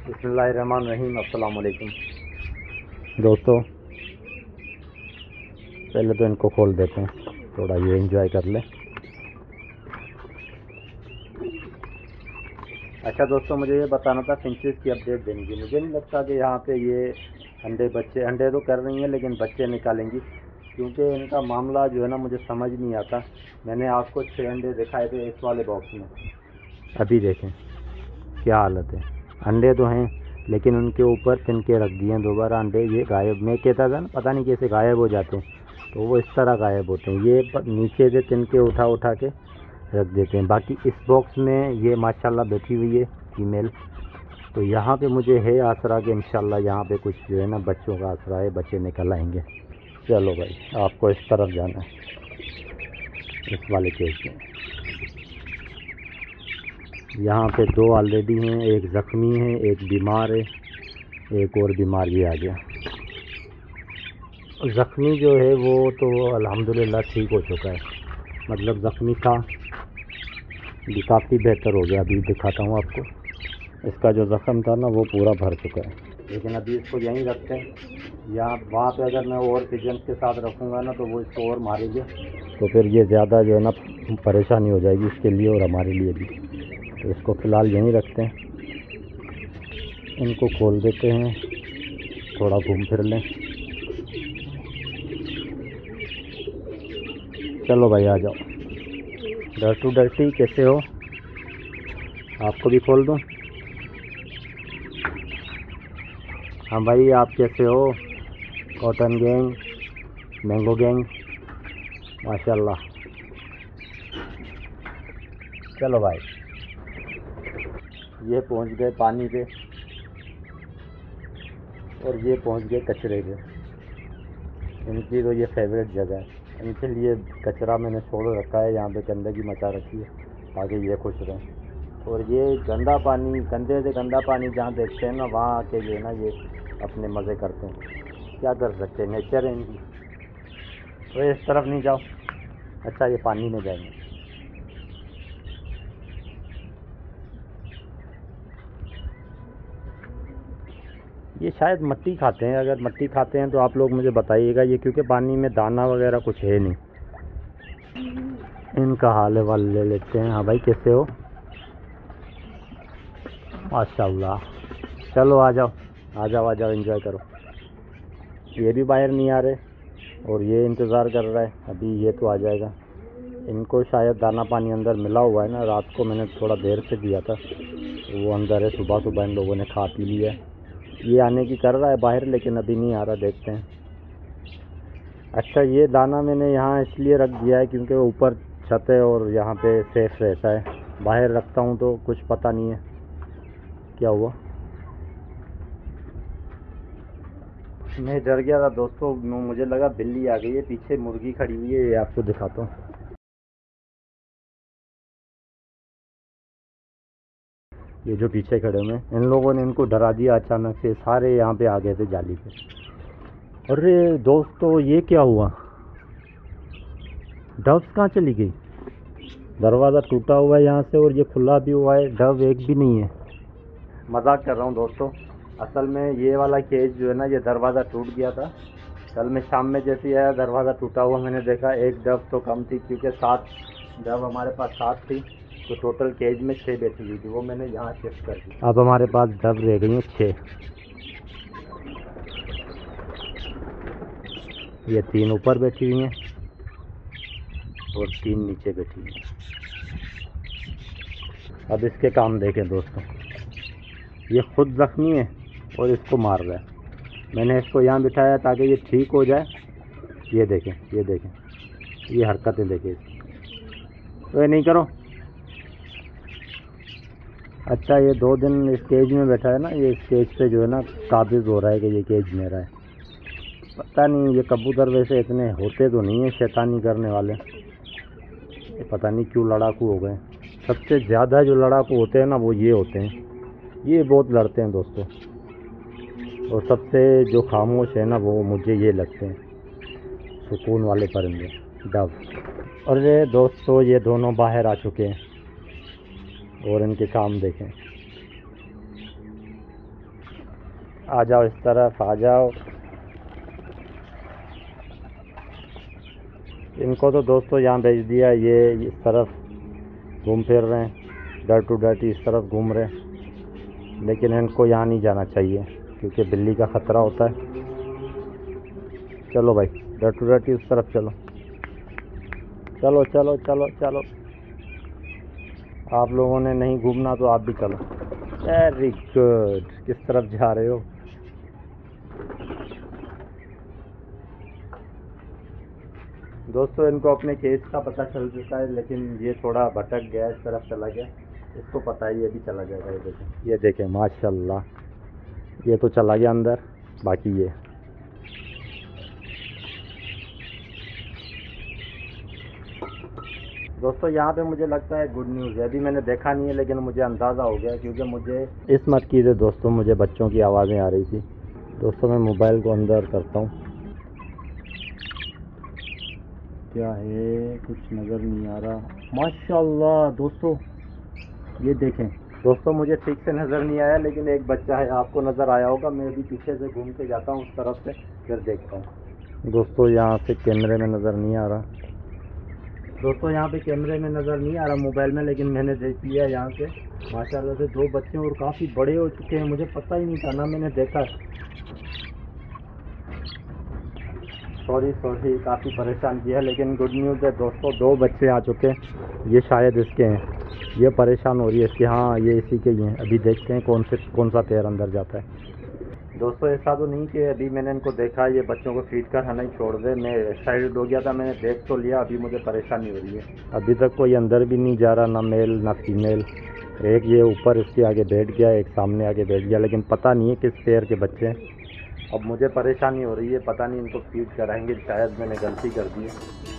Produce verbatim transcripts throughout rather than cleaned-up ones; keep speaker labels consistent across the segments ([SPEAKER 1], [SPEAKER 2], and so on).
[SPEAKER 1] बिस्मिल्लाहिर्रहमानिर्रहीम। अस्सलाम वालेकुम दोस्तों, पहले तो इनको खोल देते हैं, थोड़ा ये एंजॉय कर लें। अच्छा दोस्तों, मुझे ये बताना था फिंचेस की अपडेट देनी थी। मुझे नहीं लगता कि यहाँ पे ये अंडे बच्चे अंडे तो कर रही हैं लेकिन बच्चे निकालेंगी, क्योंकि इनका मामला जो है ना मुझे समझ नहीं आता। मैंने आपको छः अंडे दिखाए थे इस वाले बॉक्स में, अभी देखें क्या हालत है। अंडे तो हैं लेकिन उनके ऊपर तिनके रख दिए हैं दोबारा अंडे। ये गायब, मैं कहता था ना पता नहीं कैसे गायब हो जाते हैं, तो वो इस तरह गायब होते हैं। ये नीचे से तिनके उठा उठा के रख देते हैं। बाकी इस बॉक्स में ये माशाल्लाह बैठी हुई है फीमेल, तो यहाँ पे मुझे है आसरा कि इंशाल्लाह यहाँ पे कुछ जो है ना बच्चों का आसरा है, बच्चे निकल आएंगे। चलो भाई, आपको इस तरफ जाना है, इस वाले केस में। यहाँ पे दो ऑलरेडी हैं, एक ज़ख्मी है, एक बीमार है, एक और बीमार भी आ गया। ज़ख्मी जो है वो तो अल्हम्दुलिल्लाह ठीक हो चुका है, मतलब ज़ख्मी था भी काफ़ी बेहतर हो गया। अभी दिखाता हूँ आपको, इसका जो ज़ख्म था ना वो पूरा भर चुका है। लेकिन अभी इसको यहीं रखते हैं। यहाँ वहाँ पे अगर मैं और पिजन्स के साथ रखूँगा ना तो वो इसको और मारेंगे, तो फिर ये ज़्यादा जो है ना परेशानी हो जाएगी इसके लिए और हमारे लिए भी। तो इसको फ़िलहाल यहीं रखते हैं, इनको खोल देते हैं, थोड़ा घूम फिर लें। चलो भाई आ जाओ। डर्टू डर्टी कैसे हो? आपको भी खोल दूँ? हाँ भाई, आप कैसे हो? कॉटन गैंग, मैंगो गैंग, माशाल्लाह। चलो भाई, ये पहुंच गए पानी पे और ये पहुंच गए कचरे पे। इनकी तो ये फेवरेट जगह है, इनके लिए कचरा मैंने छोड़ रखा है, यहाँ पे गंदगी मचा रखी है ताकि ये खुश रहें। और ये गंदा पानी, गंदे से गंदा पानी जहाँ देखते हैं ना वहाँ आके जो है ना ये अपने मज़े करते हैं। क्या कर सकते हैं, नेचर है इनकी। तो इस तरफ नहीं जाओ। अच्छा, ये पानी में जाएंगे। ये शायद मट्टी खाते हैं, अगर मट्टी खाते हैं तो आप लोग मुझे बताइएगा ये, क्योंकि पानी में दाना वगैरह कुछ है नहीं। इनका हाल है वाल ले लेते हैं। हाँ भाई, कैसे हो? माशाल्लाह। चलो आ जाओ आ जाओ आ जाओ, एंजॉय करो। ये भी बाहर नहीं आ रहे और ये इंतज़ार कर रहा है, अभी ये तो आ जाएगा। इनको शायद दाना पानी अंदर मिला हुआ है ना, रात को मैंने थोड़ा देर से दिया था, वो अंदर है। सुबह सुबह इन लोगों ने खा पी लिया है। ये आने की कर रहा है बाहर लेकिन अभी नहीं आ रहा, देखते हैं। अच्छा, ये दाना मैंने यहाँ इसलिए रख दिया है क्योंकि ऊपर छत है और यहाँ पे सेफ रहता है। बाहर रखता हूँ तो कुछ पता नहीं है क्या हुआ। मैं डर गया था दोस्तों, मुझे लगा बिल्ली आ गई है, पीछे मुर्गी खड़ी हुई है, ये आपको दिखाता हूँ। ये जो पीछे खड़े हुए हैं, इन लोगों ने इनको डरा दिया अचानक से, सारे यहाँ पे आ गए थे जाली पे। अरे दोस्तों, ये क्या हुआ? डव्स कहाँ चली गई? दरवाज़ा टूटा हुआ है यहाँ से और ये खुला भी हुआ है, डव एक भी नहीं है। मजाक कर रहा हूँ दोस्तों, असल में ये वाला केज जो है ना, ये दरवाज़ा टूट गया था। कल मैं शाम में जैसे आया, दरवाज़ा टूटा हुआ मैंने देखा। एक डव तो कम थी क्योंकि सात डव हमारे पास सात थी, तो टोटल केज में छः बैठी हुई थी, वो मैंने यहाँ शिफ्ट कर दी। अब हमारे पास डव रह गई हैं छः। ये तीन ऊपर बैठी हुई हैं और तीन नीचे बैठी हुई हैं। अब इसके काम देखें दोस्तों, ये खुद ज़ख्मी है और इसको मार रहा है। मैंने इसको यहाँ बिठाया ताकि ये ठीक हो जाए। ये देखें, ये देखें, ये हरकतें देखें। तो ये नहीं करो। अच्छा, ये दो दिन इस केज में बैठा है ना, ये इस केज पे जो है ना काबिज हो रहा है कि ये केज मेरा है। पता नहीं, ये कबूतर वैसे इतने होते तो नहीं है शैतानी करने वाले, ये पता नहीं क्यों लड़ाकू हो गए। सबसे ज़्यादा जो लड़ाकू होते हैं ना वो ये होते हैं, ये बहुत लड़ते हैं दोस्तों। और सबसे जो खामोश है ना वो मुझे ये लगते हैं सुकून वाले परिंदे, डव। और ये दोस्तों, ये दोनों बाहर आ चुके हैं और इनके काम देखें। आ जाओ इस तरफ, आ जाओ। इनको तो दोस्तों यहाँ भेज दिया, ये इस तरफ घूम फिर रहे हैं, डर टू डर्टी इस तरफ घूम रहे हैं, लेकिन इनको यहाँ नहीं जाना चाहिए क्योंकि बिल्ली का ख़तरा होता है। चलो भाई, डर टू डर्टी उस तरफ चलो, चलो चलो चलो चलो। आप लोगों ने नहीं घूमना तो आप भी चलो। Very good. किस तरफ जा रहे हो? दोस्तों इनको अपने केस का पता चल चुका है, लेकिन ये थोड़ा भटक गया, इस तरफ चला गया। इसको पता है ये भी चला जाएगा। ये देखें, ये देखें, माशाल्लाह, ये तो चला गया अंदर। बाकी ये दोस्तों यहाँ पे मुझे लगता है गुड न्यूज़ है। अभी मैंने देखा नहीं है, लेकिन मुझे अंदाज़ा हो गया क्योंकि मुझे इस मत कीजिए दोस्तों, मुझे बच्चों की आवाज़ें आ रही थी। दोस्तों मैं मोबाइल को अंदर करता हूँ। क्या है, कुछ नज़र नहीं आ रहा। माशाल्लाह दोस्तों, ये देखें। दोस्तों मुझे ठीक से नज़र नहीं आया, लेकिन एक बच्चा है, आपको नज़र आया होगा। मैं अभी पीछे से घूम के जाता हूँ उस तरफ से, फिर देखता हूँ। दोस्तों यहाँ से कैमरे में नज़र नहीं आ रहा। दोस्तों यहाँ पे कैमरे में नज़र नहीं आ रहा मोबाइल में, लेकिन मैंने देख लिया यहाँ से। माशाल्लाह से दो बच्चे और काफ़ी बड़े हो चुके हैं, मुझे पता ही नहीं था ना, मैंने देखा। सॉरी सॉरी काफ़ी परेशान किया, लेकिन गुड न्यूज़ है दोस्तों, दो बच्चे आ चुके हैं। ये शायद इसके हैं, ये परेशान हो रही है इसके। हाँ ये इसी के ही हैं। अभी देखते हैं कौन से कौन सा पैर अंदर जाता है। दोस्तों ऐसा तो नहीं कि अभी मैंने इनको देखा ये बच्चों को फीड कर हमें छोड़ दे। मैं एक्साइटेड हो गया था, मैंने देख तो लिया, अभी मुझे परेशानी हो रही है। अभी तक कोई अंदर भी नहीं जा रहा, ना मेल ना फीमेल। एक ये ऊपर इसके आगे बैठ गया, एक सामने आगे बैठ गया, लेकिन पता नहीं है किस पैर के बच्चे हैं। अब मुझे परेशानी हो रही है, पता नहीं इनको फीड कराएंगे, शायद मैंने गलती कर दी है।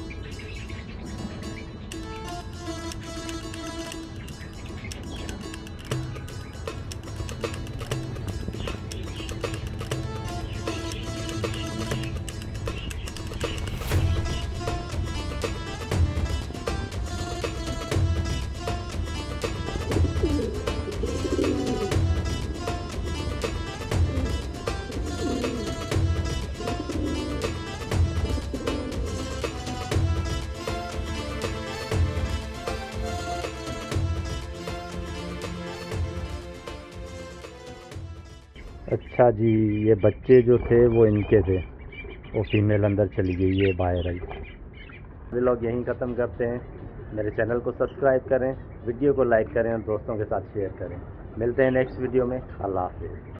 [SPEAKER 1] अच्छा जी, ये बच्चे जो थे वो इनके थे, वो फीमेल अंदर चली गई, ये बाहर आई। वे लोग यहीं ख़त्म करते हैं। मेरे चैनल को सब्सक्राइब करें, वीडियो को लाइक करें और दोस्तों के साथ शेयर करें। मिलते हैं नेक्स्ट वीडियो में। अल्लाह हाफ़िज़।